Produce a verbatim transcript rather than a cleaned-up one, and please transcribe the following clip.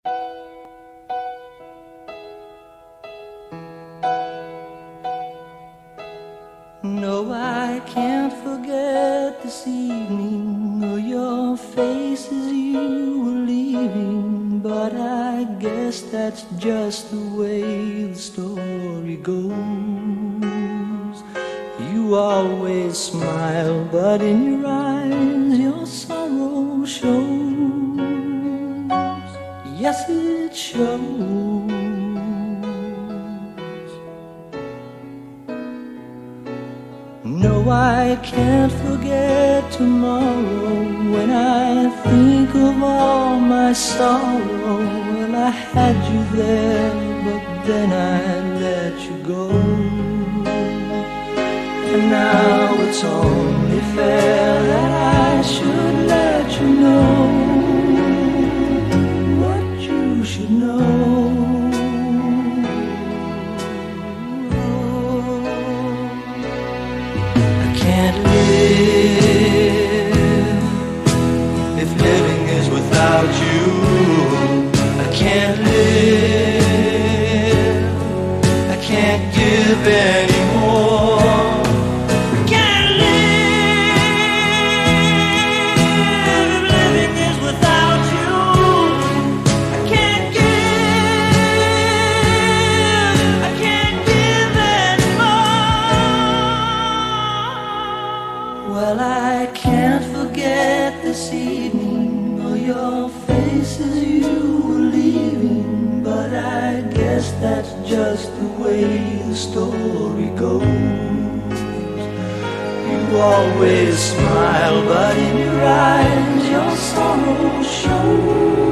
No, I can't forget this evening or your face as you were leaving, but I guess that's just the way the story goes. You always smile, but in your eyes your sorrow shows. Yes, it shows. No, I can't forget tomorrow when I think of all my sorrow. Well, I had you there, but then I let you go. And now it's only fair that I should let you know what you should know. Can't live if living is without you. I can't live, I can't give anymore. I can't live if living is without you. I can't give, I can't give anymore. Well, I can't forget this evening or your face as you were leaving, but I guess that's just the way the story goes. You always smile, but in your eyes your sorrow shows.